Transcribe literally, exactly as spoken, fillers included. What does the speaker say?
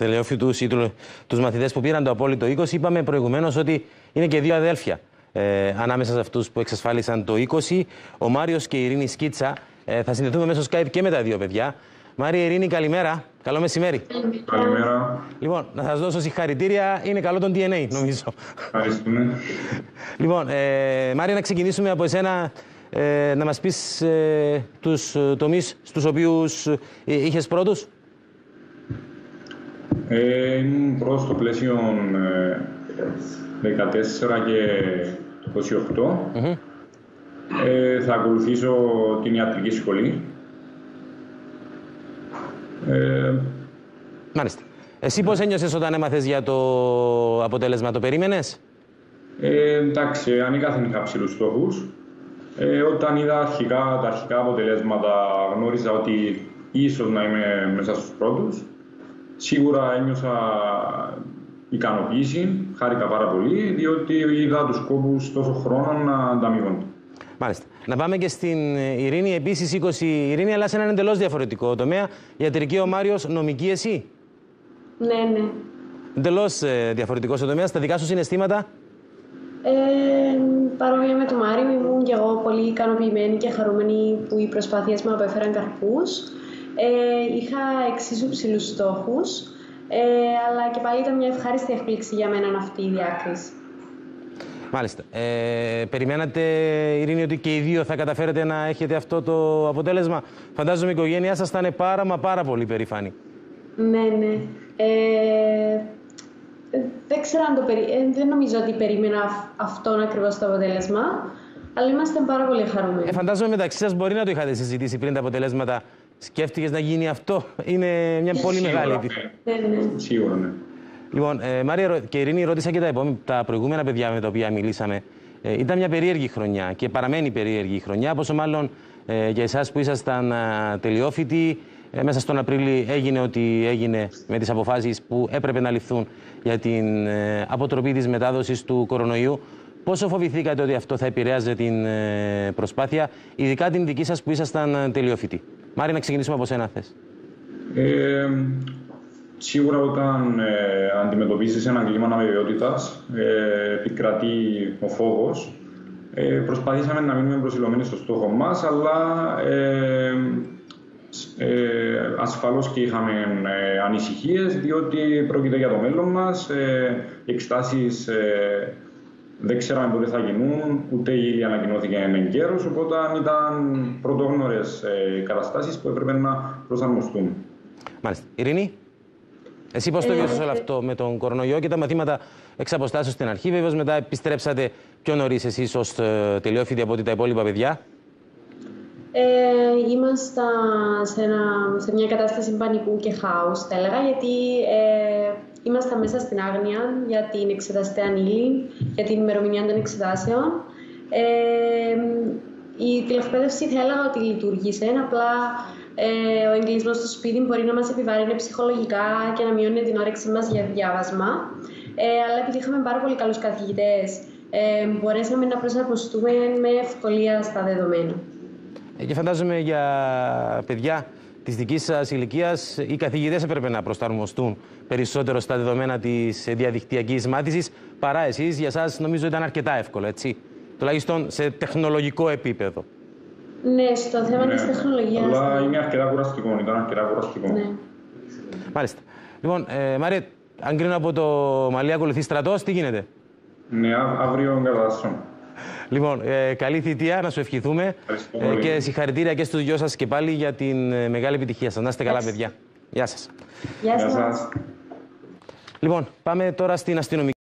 τελειόφοιτους ή τους μαθητές που πήραν το απόλυτο είκοσι. Είπαμε προηγουμένως ότι είναι και δύο αδέλφια ε, ανάμεσα σε αυτούς που εξασφάλισαν το είκοσι. Ο Μάριος και η Ειρήνη Σκίτσα. Ε, θα συνδεθούμε μέσω Skype και με τα δύο παιδιά. Μάρια, Ειρήνη, καλημέρα. Καλό μεσημέρι. Καλημέρα. Λοιπόν, να σας δώσω συγχαρητήρια. Είναι καλό το ντι εν έι, νομίζω. Ευχαριστούμε. Λοιπόν, ε, Μάρια, να ξεκινήσουμε από εσένα. Ε, να μας πεις ε, τους τομείς στους οποίους ε, είχες πρώτους. Ε, ήμουν πρώτος στο πλαίσιο ε, δεκατέσσερα και είκοσι οκτώ. Mm-hmm. ε, θα ακολουθήσω την ιατρική σχολή. Ε, Μάλιστα. Εσύ πώς ένιωσες όταν έμαθες για το αποτέλεσμα, το περίμενες? Ε, εντάξει, ανήκαθεν είχα ψηλούς στόχους. Ε, όταν είδα αρχικά, τα αρχικά αποτελέσματα, γνώριζα ότι ίσως να είμαι μέσα στους πρώτους. Σίγουρα ένιωσα ικανοποίηση, χάρηκα πάρα πολύ, διότι είδα τους κόπους τόσο χρόνο να ανταμείβονται. Μάλιστα. Να πάμε και στην Ειρήνη, επίσης είκοσι Ειρήνη, αλλά σε έναν εντελώς διαφορετικό τομέα. Ιατρική ο Μάριος, νομική εσύ. Ναι, ναι. Εντελώς ε, διαφορετικός ο τομέας. Τα δικά σου συναισθήματα? Ε, παρόμοια με το Μάριο, ήμουν και εγώ πολύ ικανοποιημένη και χαρούμενη που οι προσπάθειες μου απέφεραν καρπούς. Ε, είχα εξίσου ψηλούς στόχους, ε, αλλά και πάλι ήταν μια ευχάριστη έκπληξη για μένα αυτή η διάκριση. Μάλιστα. Ε, περιμένατε, Ειρήνη, ότι και οι δύο θα καταφέρετε να έχετε αυτό το αποτέλεσμα? Φαντάζομαι η οικογένειά σας θα είναι πάρα μα πάρα πολύ περήφανη. Ναι, ναι. Ε, δεν ξέρω αν το περι... ε, δεν νομίζω ότι περίμενα αυτόν ακριβώς το αποτέλεσμα, αλλά είμαστε πάρα πολύ χαρούμενοι. Ε, φαντάζομαι μεταξύ σας μπορεί να το είχατε συζητήσει πριν τα αποτελέσματα. Σκέφτηκες να γίνει αυτό? Είναι μια πολύ Σίγουρα, μεγάλη επιτυχία. Ναι, ναι. Σίγουρα, ναι. Λοιπόν, ε, Μάρια και Ειρήνη, ρώτησα και τα, επόμενα, τα προηγούμενα παιδιά με τα οποία μιλήσαμε. Ε, ήταν μια περίεργη χρονιά και παραμένει περίεργη χρονιά, πόσο μάλλον ε, για εσάς που ήσασταν ε, τελειόφοιτοι. Ε, μέσα στον Απρίλιο έγινε ό,τι έγινε με τις αποφάσεις που έπρεπε να ληφθούν για την ε, αποτροπή της μετάδοσης του κορονοϊού. Πόσο φοβηθήκατε ότι αυτό θα επηρέαζε την ε, προσπάθεια, ειδικά την δική σας που ήσασταν τελειόφοιτοι? Μάρια, να ξεκινήσουμε από σένα, θες. Ε, σίγουρα όταν ε, αντιμετωπίζεις ένα κλίμα αβεβαιότητας, ε, επικρατεί ο φόβος. Ε, προσπαθήσαμε να μείνουμε προσιλωμένοι στο στόχο μας, αλλά ε, ε, ασφαλώς και είχαμε ε, ανησυχίες, διότι πρόκειται για το μέλλον μας. Ε, οι εξετάσεις ε, δεν ξέραμε πότε θα γίνουν, ούτε ήδη ανακοινώθηκε εγκαίρως, οπότε ήταν πρωτόγνωρες ε, καταστάσεις που έπρεπε να προσαρμοστούν. Μάλιστα. Ειρήνη, εσύ πώς το βιώσες όλο αυτό με τον κορονοϊό και τα μαθήματα εξ αποστάσεως στην αρχή? Βέβαιως μετά επιστρέψατε πιο νωρίς εσείς ως τελειόφοιτοι από ό,τι τα υπόλοιπα παιδιά. Ε, ήμασταν σε, ένα, σε μια κατάσταση πανικού και χάους, θα έλεγα, γιατί ε, ήμασταν μέσα στην άγνοια για την εξεταστέα ύλη, για την ημερομηνία των εξετάσεων. Ε, η τηλεκπαίδευση θα έλεγα ότι λειτουργήσε, απλά ε, ο εγκλεισμός στο σπίτι μπορεί να μας επιβαρύνει ψυχολογικά και να μειώνει την όρεξή μας για διάβασμα. Ε, αλλά επειδή είχαμε πάρα πολύ καλούς καθηγητές, ε, μπορέσαμε να προσαρμοστούμε με ευκολία στα δεδομένα. Και φαντάζομαι για παιδιά της δικής σας ηλικίας, οι καθηγητές έπρεπε να προσαρμοστούν περισσότερο στα δεδομένα της διαδικτυακής μάθησης παρά εσείς. Για σας νομίζω ήταν αρκετά εύκολο, έτσι, τουλάχιστον σε τεχνολογικό επίπεδο. Ναι, στο θέμα ναι. της τεχνολογίας. Αλλά είναι αρκετά κουραστικό, ήταν αρκετά κουραστικό. Ναι. Μάλιστα. Λοιπόν, ε, Μάρια, αν κρίνω από το μαλλί ακολουθεί στρατός, τι γίνεται? Ναι, αύριο εγκαταστάσεων. Λοιπόν, ε, καλή θητεία, να σου ευχηθούμε ε, και συγχαρητήρια και στους δυο σας και πάλι για την ε, μεγάλη επιτυχία σας. Να είστε καλά, παιδιά. Γεια σας. Γεια σας. Λοιπόν, πάμε τώρα στην αστυνομική.